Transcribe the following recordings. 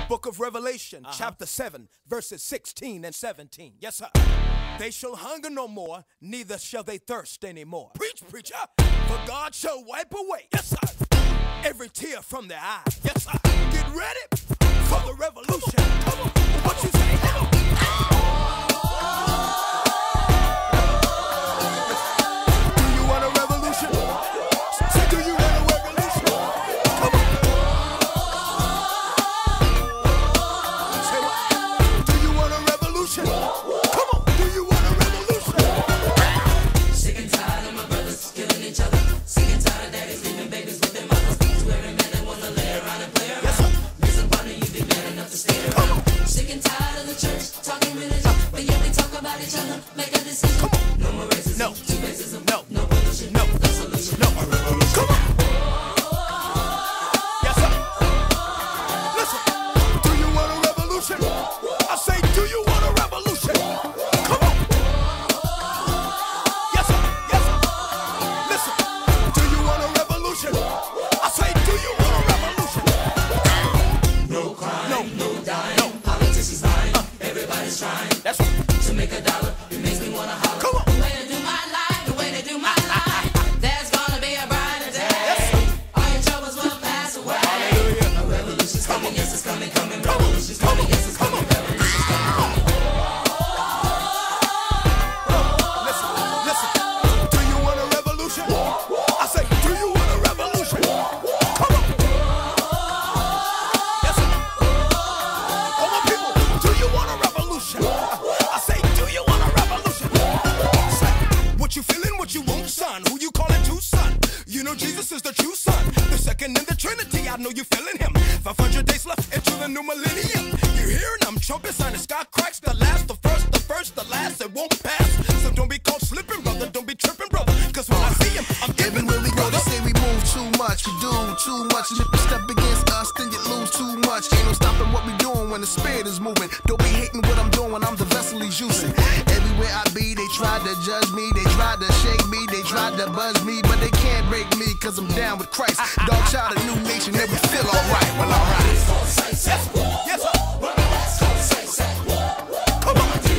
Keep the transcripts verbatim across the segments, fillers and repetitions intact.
Book of Revelation, uh-huh. chapter seven, verses sixteen and seventeen. Yes, sir. They shall hunger no more, neither shall they thirst anymore. Preach, preacher. For God shall wipe away, yes, sir, every tear from their eye. Yes, sir. Get ready for the revolution. Come on. What you say? Come on. Do you want a revolution? Say, do you want a revolution? Come on. Say what? Do you want a revolution? Come on. Do you want a revolution? Sick and tired of my brothers killing each other. Sick and tired of daddies leaving babies with their mothers. To every man that wanna lay around and play around. Yes, sir. Miss a partner, you be man enough to stay around. Sick and tired of the church talking religion, but yet we talk about each other. Make a decision. No more racism. No. Two racism. No. No pollution. No. No solution. No. Come on. Yes, sir. Listen. Do you want a revolution? I say, do you want a revolution? Come on. Yes, sir. Yes, sir. Listen. Do you want a revolution? I say, do you want a revolution? No crime. No. No dying. No. Politicians lying. Uh. Everybody's trying. That's right. To make a dollar, it makes me wanna holler. Come on. The way they do my life, the way they do my life. There's gonna be a brighter day. Yes. All your troubles will pass away. Hallelujah. A revolution's coming, yes, it's coming, coming. Come on. Revolution's coming, yes, it's Come coming. on. Revolution's coming, coming. Listen, listen. Do you want a revolution? I say, do you want a revolution? Come on. Yes, sir. All my people, do you want a revolution? I say, do you want a revolution? Say, what you feeling, what you want, son? Who you calling to, son? You know Jesus is the true son, the second in the Trinity. I know you feeling him. five hundred days left into the new millennium. You hearing them trumpets and the sky cracks. The last, the first, the first, the last. It won't pass. So don't be caught slipping, brother. Don't be tripping, brother. Cause when I see him, I'm giving Everywhere we go, brother. they say we move too much, we do too much. And if you step against us, then you lose too much. Ain't no stopping what we doing when the spirit is moving. Don't be hating what I'm doing, I'm the vessel he's using. Everywhere I be, they try to judge me, they try to shake me, they try to buzz me, but they can't break me, cause I'm down with Christ. Dog child, a new nation, and we feel alright. Well, alright. Yes, yes, sir. Come on. Come on.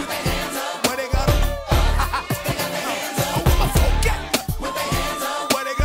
Where they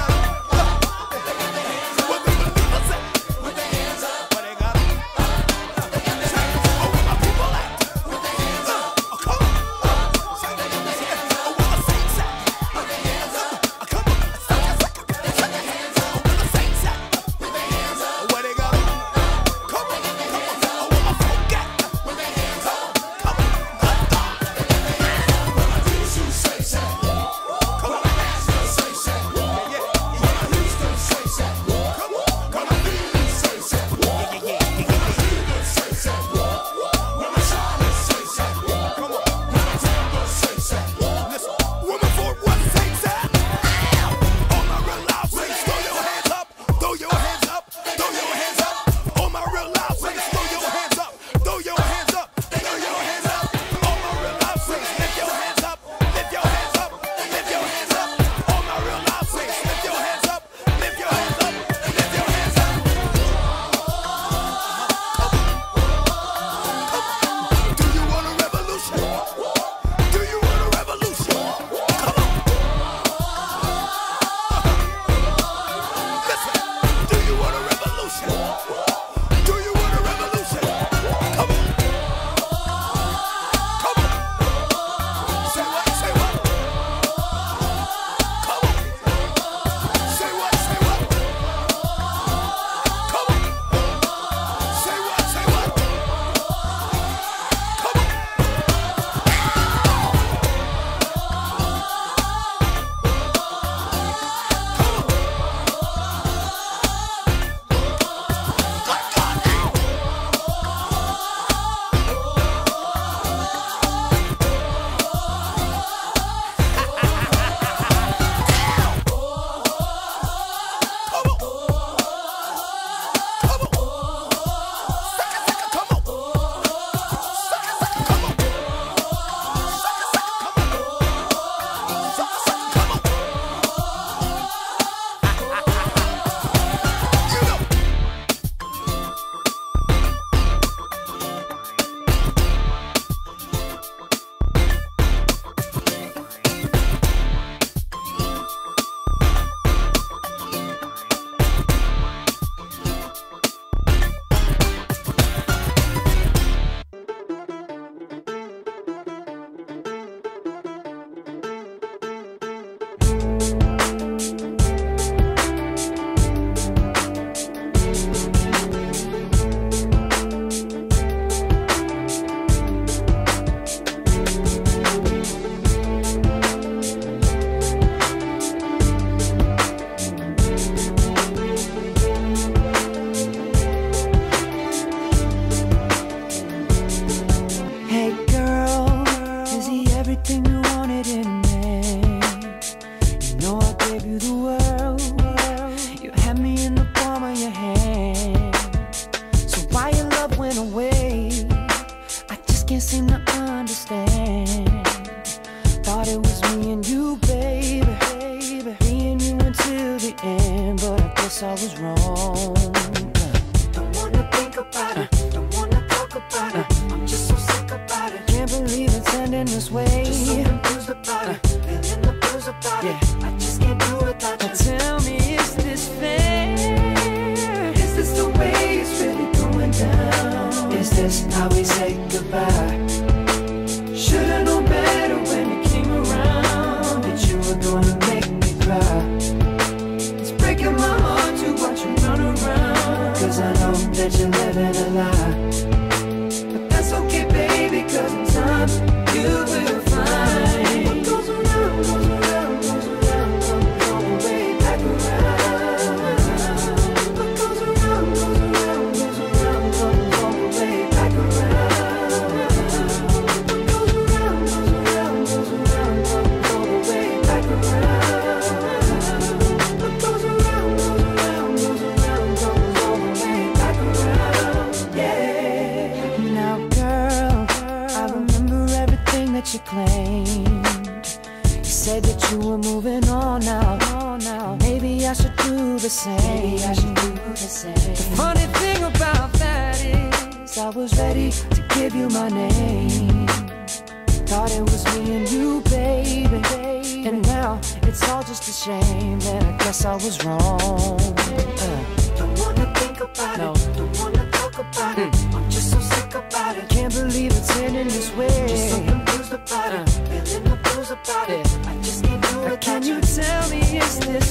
I was wrong. Don't wanna think about it, don't wanna talk about it. I'm just so sick about it. Can't believe it's ending this way. Just so confused about it, feeling the blues about it. I just can't do it without you. Now tell me, is this fair? Is this the way it's really going down? Is this how we say goodbye? Should've known better when you came around that you were gonna make me cry. It's breaking my heart to watch you run around, cause I know that you're living a lie. but that's okay, baby, cause in time you will find what goes around, goes around, goes around, comes all the way back around. What goes around, goes around, goes around, comes all the way back around. What goes around, goes around, goes around, comes all the way back around. What goes around, goes around, goes around, comes all the way back around. Yeah. Now girl, I remember everything that you claimed. You said that you were moving on now. Maybe I should do the same. Maybe I should do the same. The funny thing about that is I was ready to give you my name. Thought it was me and you, baby. And now it's all just a shame. And I guess I was wrong. Uh. Don't wanna think about No. it, don't wanna talk about it. I'm just so sick about it. Can't believe it's ending this way. Just so confused about it, feeling the blues about it. I just can't do it Can without you you. tell me, is this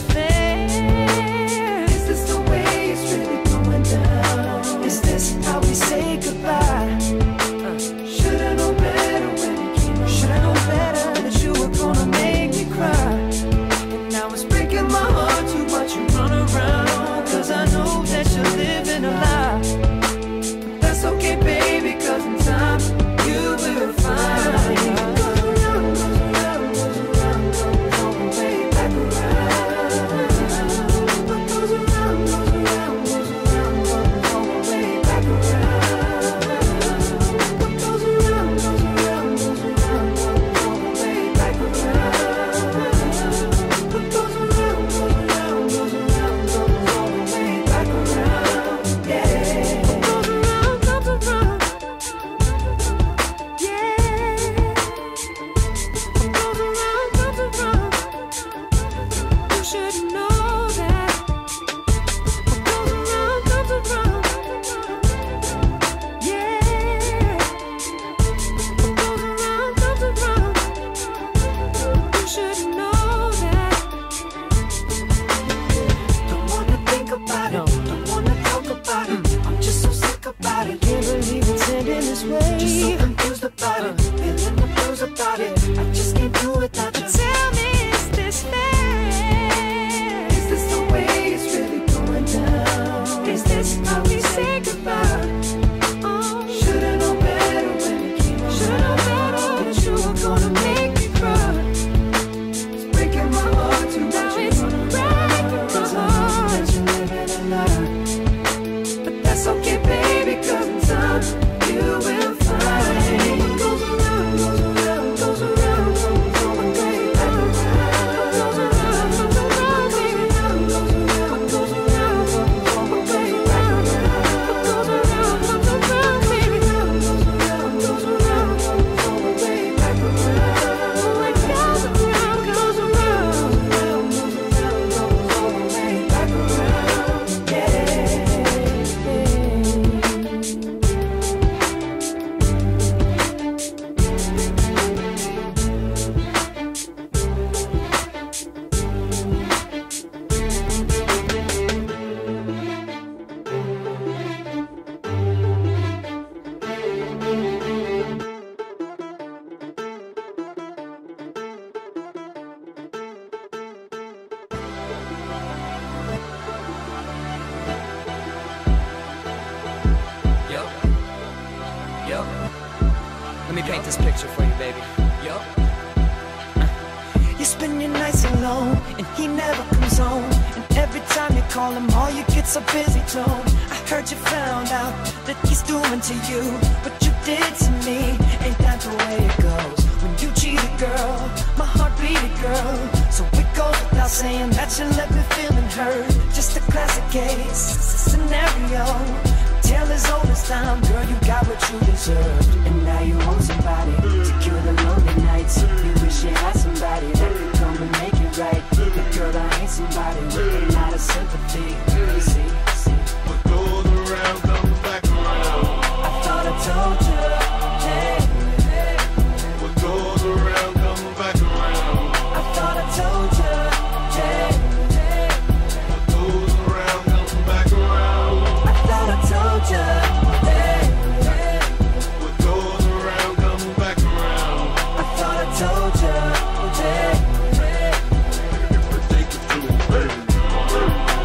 fair? Is this the way it's really going down? Is this how we say goodbye? Should've known better when you came around. Should've known better that you were gonna make me cry. And now it's breaking my heart to watch you run around, Cause I know that you're living a lie. but that's okay, baby, cause in time you will find what goes around, goes around, goes around, comes all the way back around. What goes around, goes around, goes around, comes all the way back around. What goes around, goes around, goes around, comes all the way back around. What goes around, goes around, goes around, comes all the way back around. Yeah. Goes around, comes around. Yeah. Goes around, comes around. You should know that. Goes around, comes around. Yeah. Goes around, comes around. You should know that. Don't wanna think about No. it, don't wanna talk about it. I'm just so sick about it. Can't believe it's ending this Just so way. confused about it, feeling the blues about it. I just can't do it without you. Tell me, is this fair? Is this the way it's really going down? Is this how we say goodbye? Oh, Should've known better when you came around. should've known better that you were gonna make me cry. It's breaking my heart to Now watch you it's run breaking around. my Cause I know heart. that you're living a lie. But that's okay, baby, cause in time you will find what goes around, goes around, goes around, comes all the way back around. Goes around, goes around, baby, goes around, what goes around, comes all the way back around. Goes around, comes around, baby. Goes around, goes around, comes all the way back around. It goes around, goes around. Goes around, goes around, comes all the way back around. Yeah. Yo. Yo. Let me paint this picture for you, baby. Yo. You spend your nights alone, and he never comes home. And every time you call him, all you get's a busy tone. I heard you found out that he's doing to you what you did to me. Ain't that the way it goes? When you cheat a girl, my heart beat a girl. So it goes without saying that you left me feeling hurt. Just a classic case scenario. Tale as old as time, girl, you got what you deserved, and now you want somebody to cure the lonely nights. You wish you had somebody that could come and make it right, but girl, I ain't somebody with a lot of sympathy. You see, see. What goes around comes back around. I thought I told you, hey, hey. What goes around comes back around. I thought I told you, hey, hey. What goes around comes back around. I thought I told you, hey, hey. What goes around comes back around. I thought I told you, hey, hey. Take it to a baby.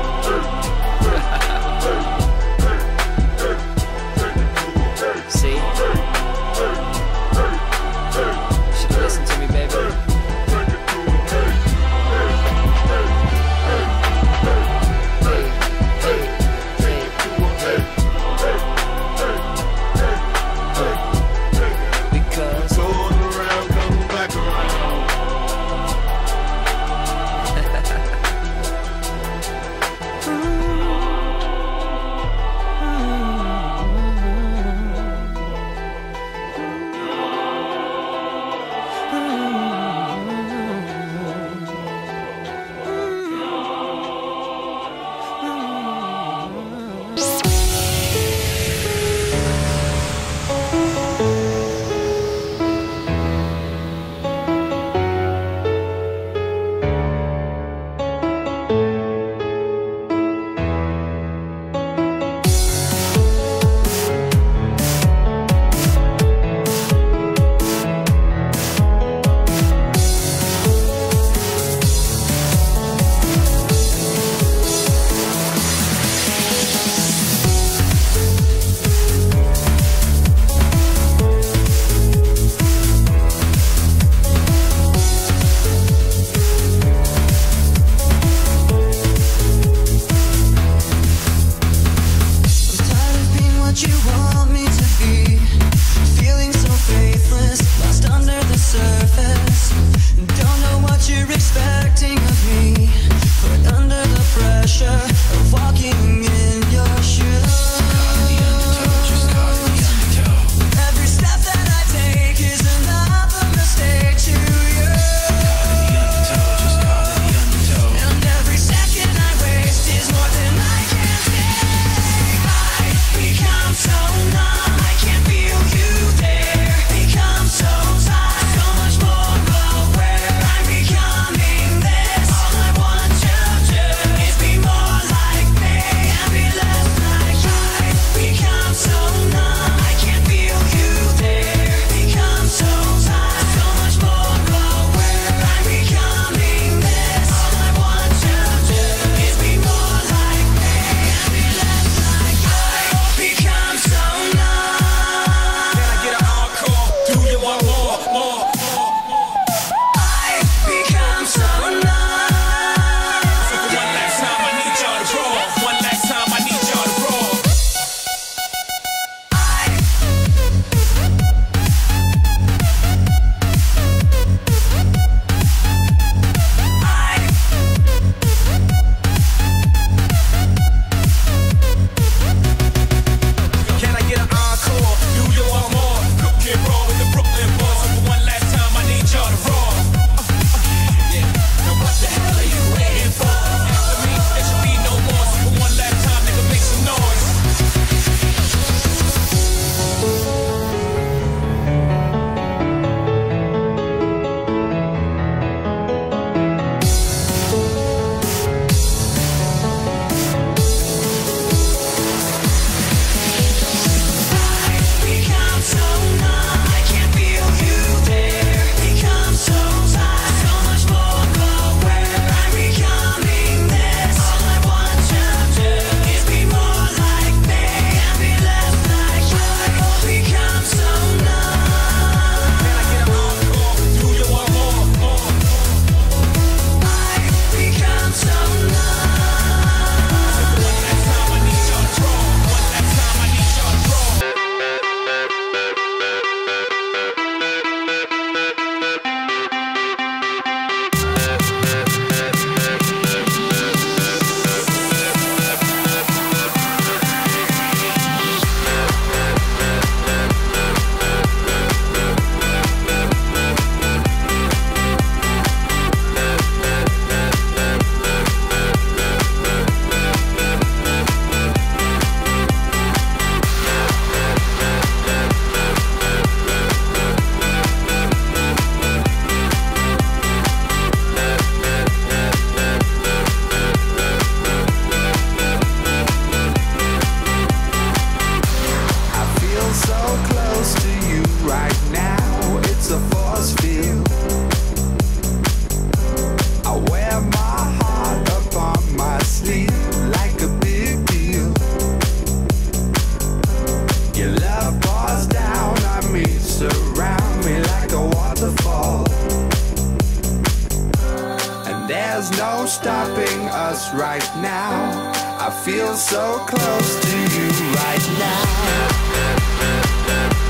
how I feel so close to you right now.